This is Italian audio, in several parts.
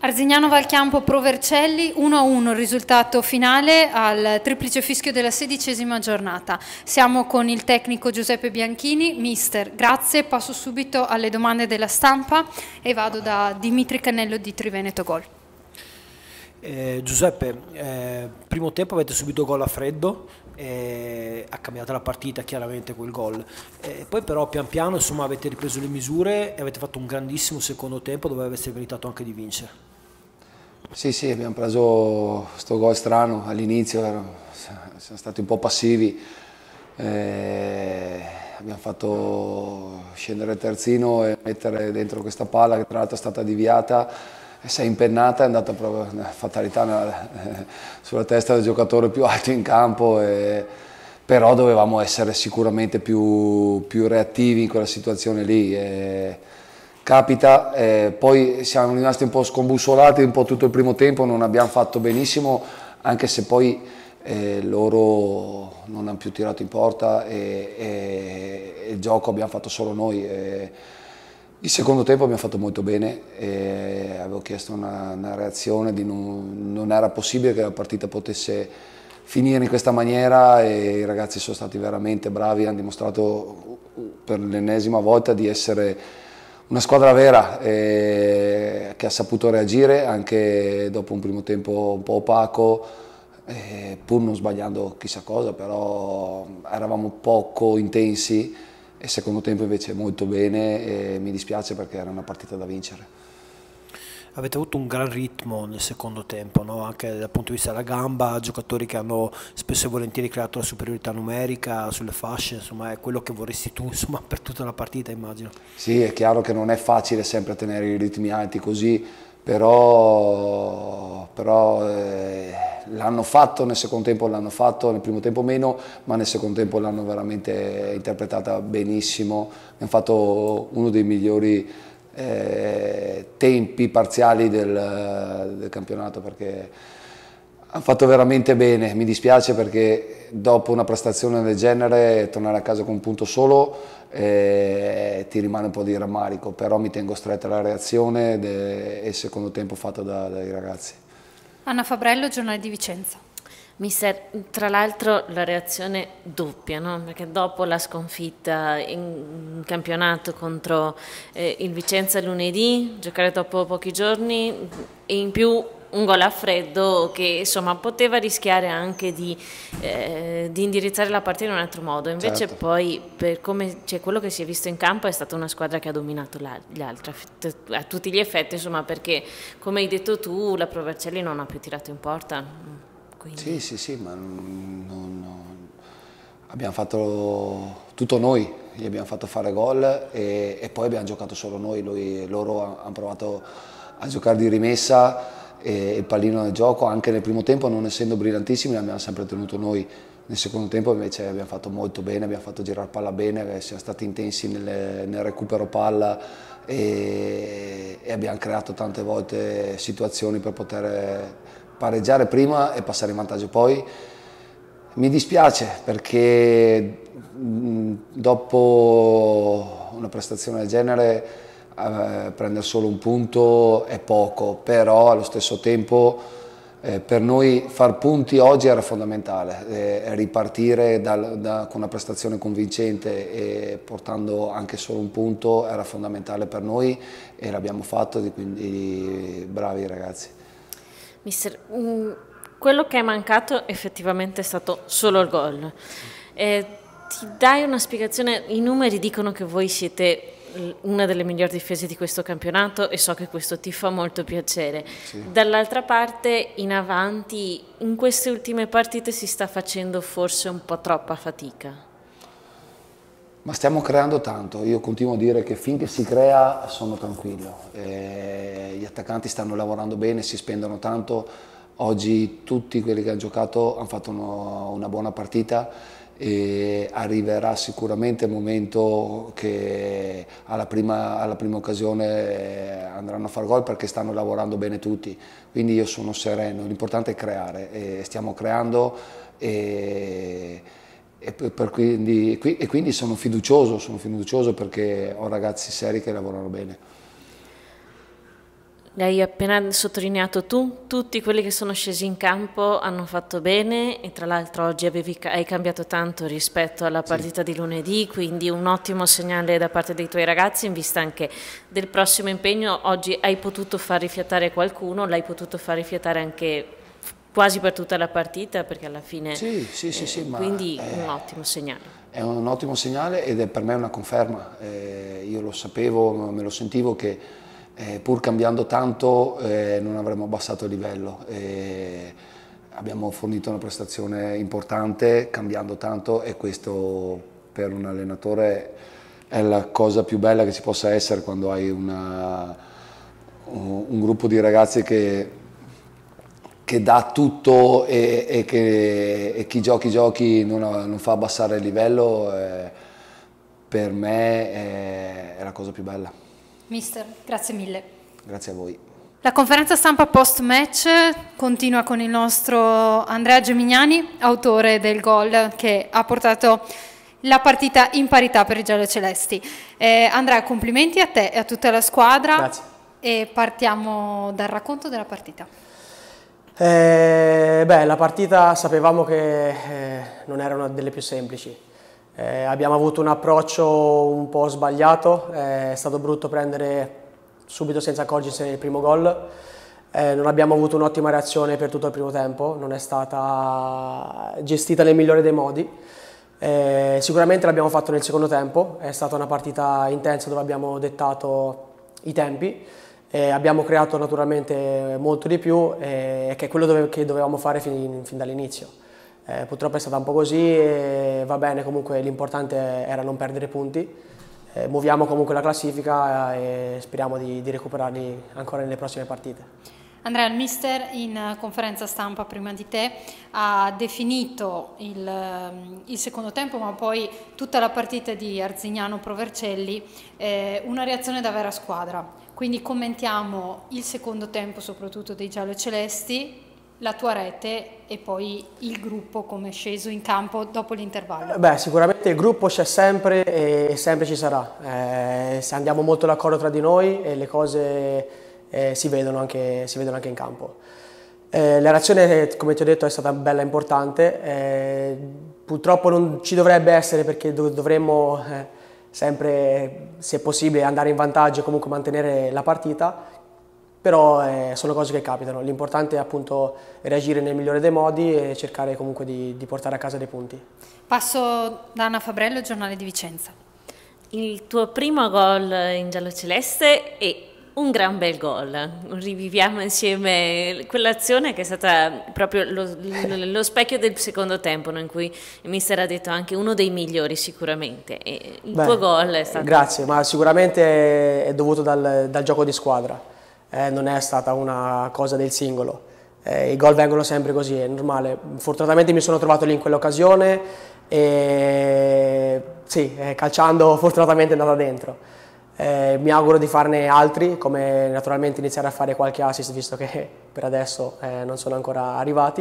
Arzignano Valchiampo Pro Vercelli 1-1 il risultato finale al triplice fischio della 16ª giornata. Siamo con il tecnico Giuseppe Bianchini. Mister, grazie, passo subito alle domande della stampa e vado da Dimitri Cannello di Triveneto Gol. Giuseppe, primo tempo avete subito gol a freddo, ha cambiato la partita chiaramente quel gol, poi però pian piano insomma avete ripreso le misure e avete fatto un grandissimo secondo tempo dove avete meritato anche di vincere. Sì, abbiamo preso questo gol strano all'inizio, siamo stati un po' passivi, abbiamo fatto scendere il terzino e mettere dentro questa palla che tra l'altro è stata deviata. Si è impennata, è andata proprio una fatalità sulla testa del giocatore più alto in campo, però dovevamo essere sicuramente più reattivi in quella situazione lì. Capita, poi siamo rimasti un po' scombussolati un po' tutto il primo tempo, non abbiamo fatto benissimo, anche se poi loro non hanno più tirato in porta e il gioco abbiamo fatto solo noi. Il secondo tempo abbiamo fatto molto bene, avevo chiesto una reazione, non era possibile che la partita potesse finire in questa maniera e i ragazzi sono stati veramente bravi, hanno dimostrato per l'ennesima volta di essere una squadra vera che ha saputo reagire anche dopo un primo tempo un po' opaco, pur non sbagliando chissà cosa, però eravamo poco intensi. E secondo tempo invece molto bene e mi dispiace perché era una partita da vincere. Avete avuto un gran ritmo nel secondo tempo, no? Anche dal punto di vista della gamba, giocatori che hanno spesso e volentieri creato la superiorità numerica sulle fasce, insomma è quello che vorresti tu insomma, per tutta la partita immagino. Sì, è chiaro che non è facile sempre tenere i ritmi alti così, però l'hanno fatto nel secondo tempo, l'hanno fatto nel primo tempo meno, ma nel secondo tempo l'hanno veramente interpretata benissimo. Abbiamo fatto uno dei migliori tempi parziali del campionato perché hanno fatto veramente bene. Mi dispiace perché dopo una prestazione del genere tornare a casa con un punto solo ti rimane un po' di rammarico, però mi tengo stretta alla reazione e il secondo tempo fatto dai ragazzi. Anna Fabrello, Giornale di Vicenza. Mister, tra l'altro la reazione doppia, no? Perché dopo la sconfitta in campionato contro il Vicenza lunedì, giocare dopo pochi giorni e in più un gol a freddo che insomma poteva rischiare anche di indirizzare la partita in un altro modo, invece certo. Poi per come, cioè, quello che si è visto in campo è stata una squadra che ha dominato gli altri a tutti gli effetti, insomma, perché come hai detto tu la Pro Vercelli non ha più tirato in porta. Quindi. Sì, ma abbiamo fatto tutto noi, gli abbiamo fatto fare gol e poi abbiamo giocato solo noi, loro hanno provato a giocare di rimessa e il pallino nel gioco, anche nel primo tempo non essendo brillantissimi l'abbiamo sempre tenuto noi, nel secondo tempo invece abbiamo fatto molto bene, abbiamo fatto girare palla bene, siamo stati intensi nel recupero palla e abbiamo creato tante volte situazioni per poter pareggiare prima e passare in vantaggio poi. Mi dispiace perché dopo una prestazione del genere prendere solo un punto è poco, però allo stesso tempo per noi far punti oggi era fondamentale, ripartire con una prestazione convincente e portando anche solo un punto era fondamentale per noi e l'abbiamo fatto, quindi bravi ragazzi. Mister, quello che è mancato effettivamente è stato solo il gol. Ti dai una spiegazione? I numeri dicono che voi siete una delle migliori difese di questo campionato e so che questo ti fa molto piacere. Sì. Dall'altra parte, in avanti, in queste ultime partite si sta facendo forse un po' troppa fatica. Ma stiamo creando tanto, io continuo a dire che finché si crea sono tranquillo, gli attaccanti stanno lavorando bene, si spendono tanto, oggi tutti quelli che hanno giocato hanno fatto una buona partita e arriverà sicuramente il momento che alla prima occasione andranno a far gol perché stanno lavorando bene tutti, quindi io sono sereno, l'importante è creare e stiamo creando quindi sono fiducioso perché ho ragazzi seri che lavorano bene. L'hai appena sottolineato tu, tutti quelli che sono scesi in campo hanno fatto bene e tra l'altro oggi hai cambiato tanto rispetto alla partita di lunedì, quindi un ottimo segnale da parte dei tuoi ragazzi in vista anche del prossimo impegno. Oggi hai potuto far rifiatare qualcuno, l'hai potuto far rifiatare anche quasi per tutta la partita perché alla fine quindi un ottimo segnale. È un ottimo segnale ed è per me una conferma. Io lo sapevo, me lo sentivo che pur cambiando tanto non avremmo abbassato il livello. Abbiamo fornito una prestazione importante cambiando tanto e questo per un allenatore è la cosa più bella che ci possa essere quando hai un gruppo di ragazzi che dà tutto e chi giochi non fa abbassare il livello, per me è la cosa più bella. Mister, grazie mille. Grazie a voi. La conferenza stampa post-match continua con il nostro Andrea Gemignani, autore del gol che ha portato la partita in parità per i giallocelesti. Andrea, complimenti a te e a tutta la squadra. Grazie. E partiamo dal racconto della partita. La partita sapevamo che non era una delle più semplici. Abbiamo avuto un approccio un po' sbagliato, è stato brutto prendere subito senza accorgersene il primo gol, non abbiamo avuto un'ottima reazione per tutto il primo tempo, non è stata gestita nel migliore dei modi. Sicuramente l'abbiamo fatto nel secondo tempo, è stata una partita intensa dove abbiamo dettato i tempi, abbiamo creato naturalmente molto di più, che è quello che dovevamo fare fin dall'inizio. Purtroppo è stata un po' così e va bene, comunque l'importante era non perdere punti. Muoviamo comunque la classifica e speriamo di recuperarli ancora nelle prossime partite. Andrea, il mister in conferenza stampa prima di te ha definito il secondo tempo, ma poi tutta la partita di Arzignano-Provercelli una reazione da vera squadra. Quindi commentiamo il secondo tempo soprattutto dei giallocelesti, la tua rete e poi il gruppo come è sceso in campo dopo l'intervallo. Sicuramente il gruppo c'è sempre e sempre ci sarà. Se andiamo molto d'accordo tra di noi e le cose si vedono anche in campo. La reazione, come ti ho detto, è stata bella importante. Purtroppo non ci dovrebbe essere perché dovremmo sempre, se possibile, andare in vantaggio e comunque mantenere la partita. Però sono cose che capitano, l'importante è appunto reagire nel migliore dei modi e cercare comunque di portare a casa dei punti. Passo da Anna Fabrello, Giornale di Vicenza. Il tuo primo gol in gialloceleste è un gran bel gol, riviviamo insieme quell'azione che è stata proprio lo specchio del secondo tempo, no? In cui il mister ha detto anche uno dei migliori sicuramente, e il tuo gol è stato... Grazie, ma sicuramente è dovuto dal gioco di squadra. Non è stata una cosa del singolo, i gol vengono sempre così, è normale. Fortunatamente mi sono trovato lì in quell'occasione e calciando fortunatamente è andata dentro. Mi auguro di farne altri, come naturalmente iniziare a fare qualche assist visto che per adesso non sono ancora arrivati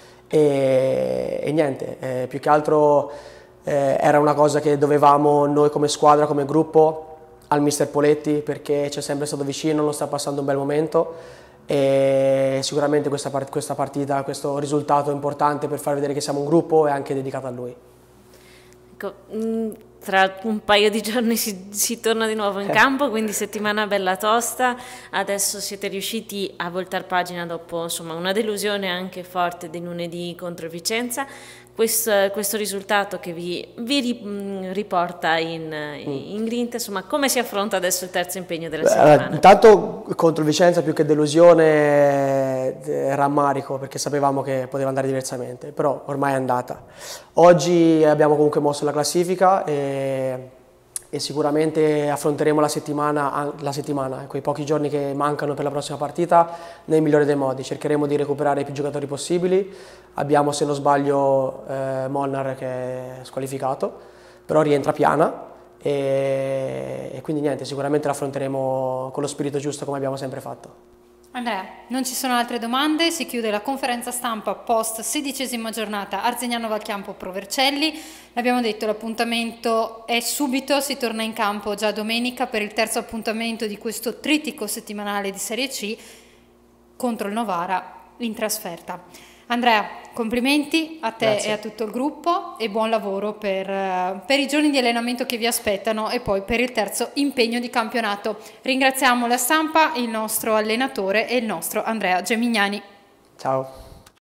e niente, più che altro era una cosa che dovevamo noi come squadra, come gruppo, al mister Poletti, perché ci è sempre stato vicino, non sta passando un bel momento e sicuramente questa partita, questo risultato è importante per far vedere che siamo un gruppo e anche dedicato a lui. Ecco, tra un paio di giorni si torna di nuovo in campo, quindi settimana bella tosta. Adesso siete riusciti a voltar pagina dopo una delusione anche forte di lunedì contro Vicenza. Questo risultato che vi riporta in grinta, come si affronta adesso il terzo impegno della settimana? Intanto contro Vicenza più che delusione rammarico, perché sapevamo che poteva andare diversamente, però ormai è andata. Oggi abbiamo comunque mosso la classifica e sicuramente affronteremo la settimana, quei pochi giorni che mancano per la prossima partita, nel migliore dei modi. Cercheremo di recuperare i più giocatori possibili. Abbiamo, se non sbaglio, Molnar che è squalificato, però rientra Piana e quindi niente, sicuramente l'affronteremo con lo spirito giusto come abbiamo sempre fatto. Andrea, non ci sono altre domande, si chiude la conferenza stampa post 16ª giornata Arzignano Valchiampo Pro Vercelli. L'abbiamo detto, l'appuntamento è subito, si torna in campo già domenica per il terzo appuntamento di questo trittico settimanale di Serie C contro il Novara in trasferta. Andrea, complimenti a te e a tutto il gruppo e buon lavoro per i giorni di allenamento che vi aspettano e poi per il terzo impegno di campionato. Ringraziamo la stampa, il nostro allenatore e il nostro Andrea Gemignani. Ciao.